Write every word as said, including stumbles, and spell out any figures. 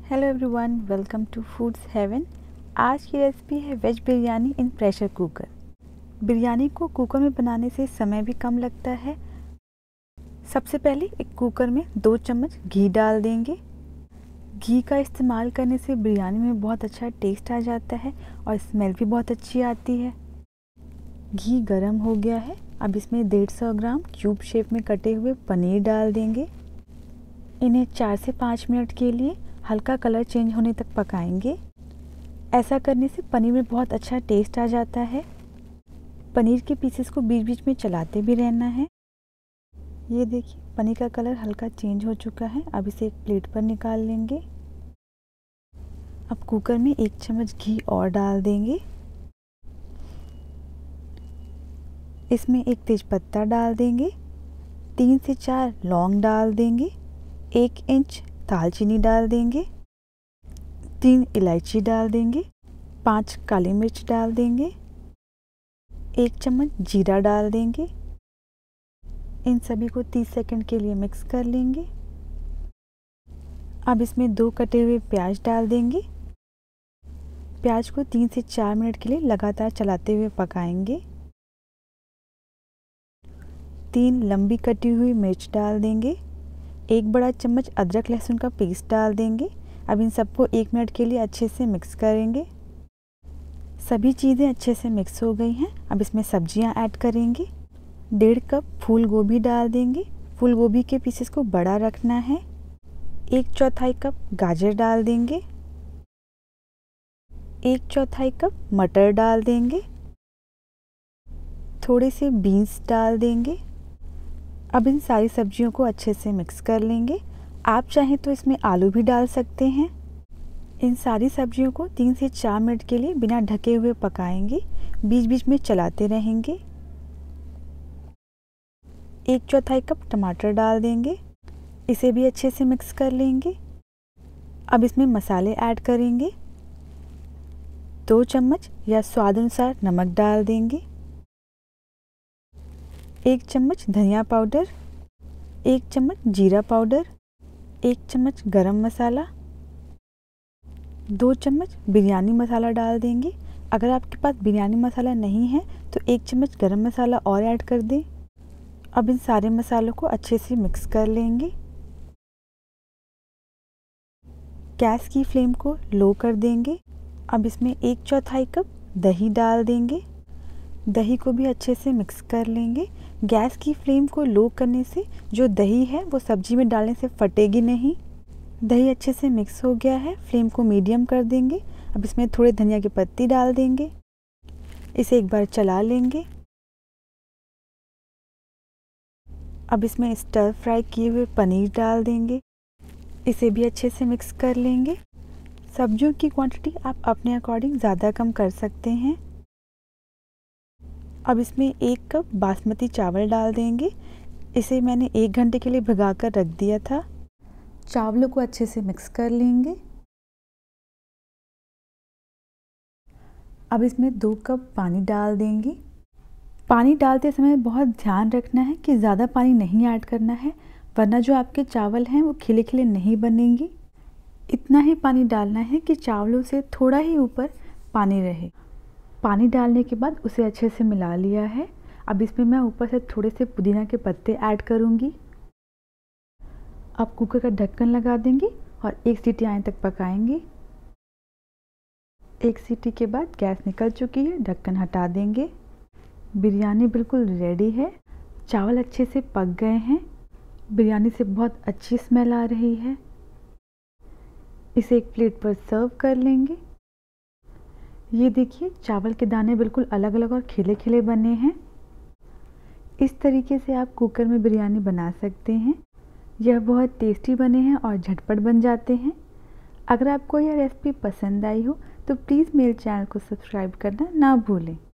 Hello everyone, welcome to foods heaven. आज की recipe है veg biryani in pressure cooker. Biryani को कुकर में बनाने से समय भी कम लगता है। सबसे पहले एक कुकर में दो चम्मच घी डाल देंगे। घी का इस्तेमाल करने से बिरयानी में बहुत अच्छा टेस्ट आ जाता है और स्मेल भी बहुत अच्छी आती है। घी गरम हो गया है। अब इसमें डेढ़ सौ ग्राम क्यूब शेप में कटे हुए पनीर डाल देंगे। इन्हें चार से पाँच मिनट के लिए हल्का कलर चेंज होने तक पकाएंगे। ऐसा करने से पनीर में बहुत अच्छा टेस्ट आ जाता है। पनीर के पीसेस को बीच बीच में चलाते भी रहना है। ये देखिए, पनीर का कलर हल्का चेंज हो चुका है। अब इसे एक प्लेट पर निकाल लेंगे। अब कुकर में एक चम्मच घी और डाल देंगे। इसमें एक तेजपत्ता डाल देंगे, तीन से चार लौंग डाल देंगे, एक इंच दालचीनी डाल देंगे, तीन इलायची डाल देंगे, पांच काली मिर्च डाल देंगे, एक चम्मच जीरा डाल देंगे। इन सभी को तीस सेकंड के लिए मिक्स कर लेंगे। अब इसमें दो कटे हुए प्याज डाल देंगे। प्याज को तीन से चार मिनट के लिए लगातार चलाते हुए पकाएंगे। तीन लंबी कटी हुई मिर्च डाल देंगे। एक बड़ा चम्मच अदरक लहसुन का पेस्ट डाल देंगे। अब इन सबको एक मिनट के लिए अच्छे से मिक्स करेंगे। सभी चीज़ें अच्छे से मिक्स हो गई हैं। अब इसमें सब्जियां ऐड करेंगे। डेढ़ कप फूल गोभी डाल देंगे। फूल गोभी के पीसेस को बड़ा रखना है। एक चौथाई कप गाजर डाल देंगे। एक चौथाई कप मटर डाल देंगे। थोड़े से बीन्स डाल देंगे। अब इन सारी सब्जियों को अच्छे से मिक्स कर लेंगे। आप चाहें तो इसमें आलू भी डाल सकते हैं। इन सारी सब्जियों को तीन से चार मिनट के लिए बिना ढके हुए पकाएंगे। बीच बीच में चलाते रहेंगे। एक चौथाई कप टमाटर डाल देंगे। इसे भी अच्छे से मिक्स कर लेंगे। अब इसमें मसाले ऐड करेंगे। दो चम्मच या स्वाद अनुसार नमक डाल देंगे। एक चम्मच धनिया पाउडर, एक चम्मच जीरा पाउडर, एक चम्मच गरम मसाला, दो चम्मच बिरयानी मसाला डाल देंगे। अगर आपके पास बिरयानी मसाला नहीं है तो एक चम्मच गरम मसाला और ऐड कर दें। अब इन सारे मसालों को अच्छे से मिक्स कर लेंगे। गैस की फ्लेम को लो कर देंगे। अब इसमें एक चौथाई कप दही डाल देंगे। दही को भी अच्छे से मिक्स कर लेंगे। गैस की फ्लेम को लो करने से जो दही है वो सब्जी में डालने से फटेगी नहीं। दही अच्छे से मिक्स हो गया है। फ्लेम को मीडियम कर देंगे। अब इसमें थोड़े धनिया की पत्ती डाल देंगे। इसे एक बार चला लेंगे। अब इसमें स्टर फ्राई किए हुए पनीर डाल देंगे। इसे भी अच्छे से मिक्स कर लेंगे। सब्जियों की क्वांटिटी आप अपने अकॉर्डिंग ज़्यादा कम कर सकते हैं। अब इसमें एक कप बासमती चावल डाल देंगे। इसे मैंने एक घंटे के लिए भिगा कर रख दिया था। चावलों को अच्छे से मिक्स कर लेंगे। अब इसमें दो कप पानी डाल देंगे। पानी डालते समय बहुत ध्यान रखना है कि ज़्यादा पानी नहीं ऐड करना है, वरना जो आपके चावल हैं वो खिले खिले नहीं बनेंगे। इतना ही पानी डालना है कि चावलों से थोड़ा ही ऊपर पानी रहे। पानी डालने के बाद उसे अच्छे से मिला लिया है। अब इसमें मैं ऊपर से थोड़े से पुदीना के पत्ते ऐड करूँगी। अब कुकर का ढक्कन लगा देंगे और एक सीटी आने तक पकाएंगे। एक सीटी के बाद गैस निकल चुकी है, ढक्कन हटा देंगे। बिरयानी बिल्कुल रेडी है। चावल अच्छे से पक गए हैं। बिरयानी से बहुत अच्छी स्मेल आ रही है। इसे एक प्लेट पर सर्व कर लेंगे। ये देखिए, चावल के दाने बिल्कुल अलग अलग और खिले खिले बने हैं। इस तरीके से आप कुकर में बिरयानी बना सकते हैं। यह बहुत टेस्टी बने हैं और झटपट बन जाते हैं। अगर आपको यह रेसिपी पसंद आई हो तो प्लीज़ मेरे चैनल को सब्सक्राइब करना ना भूलें।